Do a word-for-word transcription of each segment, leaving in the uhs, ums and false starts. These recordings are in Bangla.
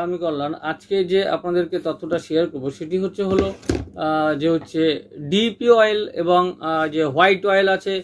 আমি করলাম আজকে যে আপনাদেরকে তথ্যটা শেয়ার করব সেটি হচ্ছে হলো যে হচ্ছে ডিপি অয়েল এবং যে হোয়াইট অয়েল আছে,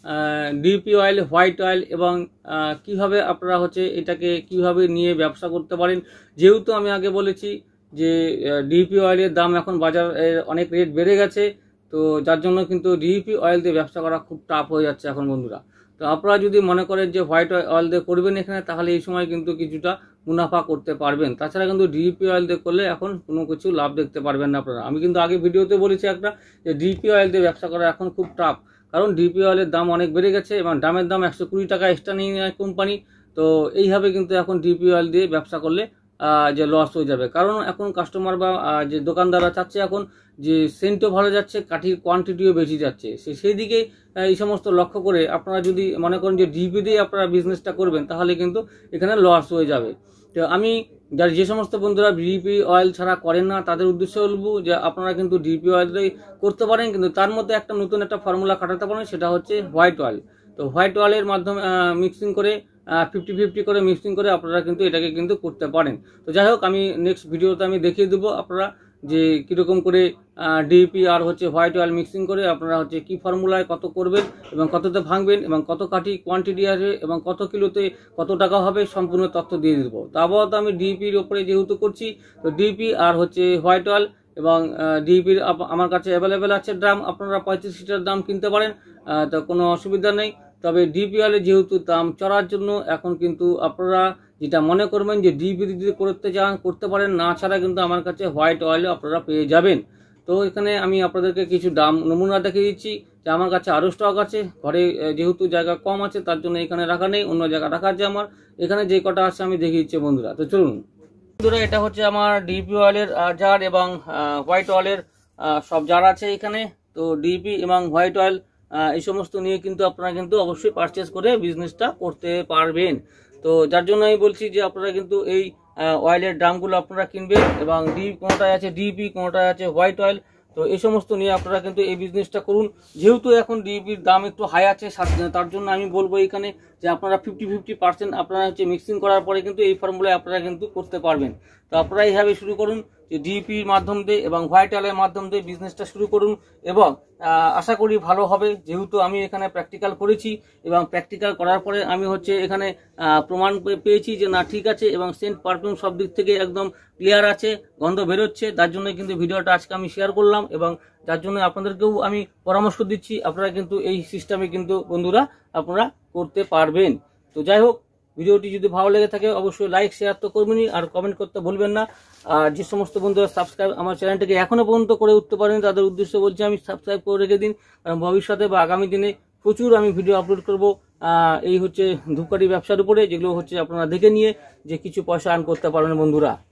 ডিপি অয়েল, হোয়াইট অয়েল এবং কিভাবে আপনারা হচ্ছে এটাকে কিভাবে নিয়ে ব্যবসা করতে পারেন। যেহেতু আমি আগে বলেছি যে ডিপি অয়েলের দাম এখন বাজারে অনেক রেট বেড়ে গেছে, তো যার জন্য কিন্তু ডিপি অয়েল দিয়ে ব্যবসা করা খুব টাফ হয়ে যাচ্ছে এখন বন্ধুরা। তো আপনারা যদি মনে করেন যে হোয়াইট অয়েল দিয়ে করবেন এখানে, তাহলে এই সময় কিন্তু কিছুটা মুনাফা করতে পারবেন। তাছাড়া কিন্তু ডিপি অয়েল দিয়ে করলে এখন কোনো কিছু লাভ দেখতে পারবেন না আপনারা। আমি কিন্তু আগে ভিডিওতে বলেছি একটা যে ডিপি অয়েল দিয়ে ব্যবসা করা এখন খুব টাফ, কারণ ডিপি অয়েলের দাম অনেক বেড়ে গেছে এবং দামের দাম একশো কুড়ি টাকা এক্সট্রা নিয়ে নেয় কোম্পানি। তো এইভাবে কিন্তু এখন ডিপি অয়েল দিয়ে ব্যবসা করলে যে লস হয়ে যাবে, কারণ এখন কাস্টমার বা যে দোকানদাররা চাচ্ছে এখন যে সেন্টও ভালো যাচ্ছে, কাঠির কোয়ান্টিটিও বেশি যাচ্ছে, সেই দিকে এই সমস্ত লক্ষ্য করে আপনারা যদি মনে করেন যে ডিপি দিয়ে আপনারা বিজনেসটা করবেন, তাহলে কিন্তু এখানে লস হয়ে যাবে। তো আমি যার যে সমস্ত বন্ধুরা ডিপি অয়েল ছাড়া করেন না তাদের উদ্দেশ্যে বলবো যে আপনারা কিন্তু ডিপি অয়েল দিয়ে করতে পারেন, কিন্তু তার মধ্যে একটা নতুন একটা ফর্মুলা খাটাতে পারেন, সেটা হচ্ছে হোয়াইট অয়েল। তো হোয়াইট অয়েলের মাধ্যমে মিক্সিং করে ফিফটি ফিফটি করে মিক্সিং করে আপনারা কিন্তু এটাকে কিন্তু করতে পারেন। তো যাই হোক, আমি নেক্সট ভিডিওতে আমি দেখিয়ে দেবো আপনারা যে কীরকম করে ডিপি আর হচ্ছে হোয়াইট অয়েল মিক্সিং করে আপনারা হচ্ছে কী ফর্মুলায় কত করবেন এবং কততে ভাঙবেন এবং কত কাঠি কোয়ান্টিটি আছে এবং কত কিলোতে কত টাকা হবে, সম্পূর্ণ তথ্য দিয়ে দেবো। তা আপাতত আমি ডিপির ওপরে যেহেতু করছি, তো ডিপি আর হচ্ছে হোয়াইট অয়েল এবং ডিপির আমার কাছে অ্যাভেলেবেল আছে ড্রাম, আপনারা পঁয়ত্রিশ লিটার দাম কিনতে পারেন, তো কোনো অসুবিধা নেই। তবে ডিপি অয়েলের যেহেতু দাম চড়ার জন্য এখন কিন্তু আপনারা যেটা মনে করবেন যে ডিপি যদি করতে চান করতে পারেন, না ছাড়া কিন্তু আমার কাছে হোয়াইট অয়েলও আপনারা পেয়ে যাবেন। তো এখানে আমি আপনাদেরকে কিছু দাম নমুনা দেখিয়ে দিচ্ছি যে আমার কাছে আরও স্টক আছে, ঘরে যেহেতু জায়গা কম আছে তার জন্য এখানে রাখা নেই, অন্য জায়গায় রাখা আছে আমার। এখানে যে কটা আছে আমি দেখিয়ে দিচ্ছি বন্ধুরা। তো চলুন বন্ধুরা, এটা হচ্ছে আমার ডিপি অয়েলের জার এবং হোয়াইট অয়েলের সব জার আছে এখানে। তো ডিপি এবং হোয়াইট অয়েল এই সমস্ত নিয়ে কিন্তু আপনারা কিন্তু অবশ্যই পারচেস করে বিজনেসটা করতে পারবেন। তো যার জন্য আমি বলছি যে আপনারা কিন্তু এই অয়েলের ড্রামগুলো আপনারা কিনবেন এবং ডিপি কোনোটায় আছে ডিপি, কোনোটায় আছে হোয়াইট অয়েল। তো এই সমস্ত নিয়ে আপনারা কিন্তু এই বিজনেসটা করুন। যেহেতু এখন ডিপির দাম একটু হাই আছে, তার জন্য আমি বলবো এখানে যে আপনারা ফিফটি ফিফটি পার্সেন্ট আপনারা হচ্ছে মিক্সিং করার পরে কিন্তু এই ফর্মুলায় আপনারা কিন্তু করতে পারবেন। তো আপনারা এইভাবে শুরু করুন যে ডিপির মাধ্যম দিয়ে এবং হোয়াইট অয়েলের মাধ্যম দিয়ে বিজনেসটা শুরু করুন এবং আশা করি ভালো হবে। যেহেতু আমি এখানে প্র্যাকটিক্যাল করেছি এবং প্র্যাকটিক্যাল করার পরে আমি হচ্ছে এখানে প্রমাণ পেয়েছি যে না ঠিক আছে এবং সেন্ট পারফিউম সব দিক থেকে একদম ক্লিয়ার আছে, গন্ধ বেরোচ্ছে। তার জন্য কিন্তু ভিডিওটা আজকে আমি শেয়ার করলাম এবং যার জন্য আপনাদেরকেও আমি পরামর্শ দিচ্ছি আপনারা কিন্তু এই সিস্টেমে কিন্তু বন্ধুরা আপনারা করতে পারবেন। তো যাই হোক, ভিডিওটি যদি ভালো লেগে থাকে অবশ্যই লাইক শেয়ার তো করবেনই, আর কমেন্ট করতে ভুলবেন না। আর যে সমস্ত বন্ধুরা সাবস্ক্রাইব আমার চ্যানেলটিকে এখনো পর্যন্ত করে উঠতে পারেন তাদের উদ্দেশ্যে বলছি আমি সাবস্ক্রাইব করে রেখে দিন, কারণ ভবিষ্যতে বা আগামী দিনে প্রচুর আমি ভিডিও আপলোড করব এই হচ্ছে ধূপকাঠি ব্যবসার উপরে, যেগুলো হচ্ছে আপনারা দেখে নিয়ে যে কিছু পয়সা আর্ন করতে পারবেন বন্ধুরা।